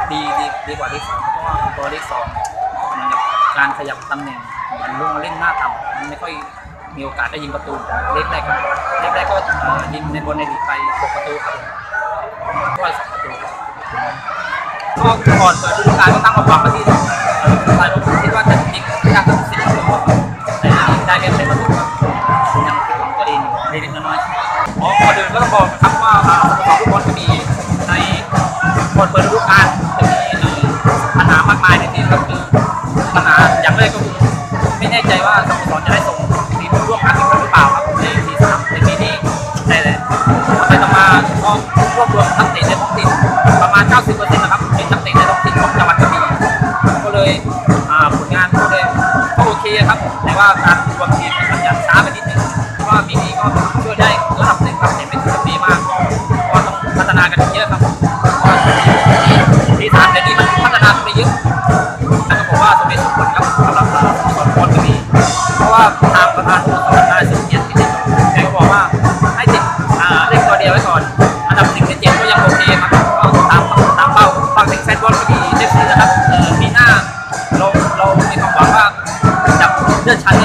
ดีกว่าเลขสองเพราะว่าตัวเลขสองเหมือนกับการขยับตำแหน่งมันลงมาเล่นหน้าต่ำมันไม่ค่อยมีโอกาสได้ยิงประตูเลขแรกครับเลขแรกก็ยิงในบนในลีกไป6ประตูครับก็2ประตูก็ก่อนเปิดฤดูกาลก็ตั้งความหวังมาที่หลายคนคิดว่าจะยิงยากถึง10ประตูแต่ได้แค่10ประตูยังผิดหวังตัวเองเล็กน้อยก่อนอื่นก็ต้องบอกนะครับว่าสโมสรฟุตบอลจะมีในก่อนเปิดฤดูกาลจะมีปัญหามากมายในทีมก็คือปัญหาอย่างแรกก็คือไม่แน่ใจว่าสโมสรจะได้ส่งทีมร่วมกันหรือเปล่าครับในปี3ในปีนี้แต่ไปต่อมาก็รวบรวมนักเตะในท้องถิ่นประมาณ 90% นะครับเป็นนักเตะในท้องถิ่นของจังหวัดกระบี่ก็เลยผลงานก็โอเคครับแต่ว่าการรวมทีมมันยังช้าไปนิดนึงเพราะว่าปีนี้ก็ช่วยได้ระดับหนึ่งครับแต่ไม่ถึงปีมากก็ต้องพัฒนากันเยอะครับปี3เดี๋ยวนี้มันพัฒนาไปเยอะแล้วก็บอกว่าสมเหตุสมผลครับสำหรับสโมสรบอลกระบี่เพราะว่าทางประธานสโมสรนายสุเกียรติกิติแกก็บอกว่าให้ติดเลขตัวเดียวไว้ก่อนอันดับ1 ใน 7ก็ยังโอเคครับก็ตามเป้าฟังถึงแฟนบอลกระบี่เอฟซีนะครับปีหน้าเรามีความหวังว่าจะเลื่อนชั้น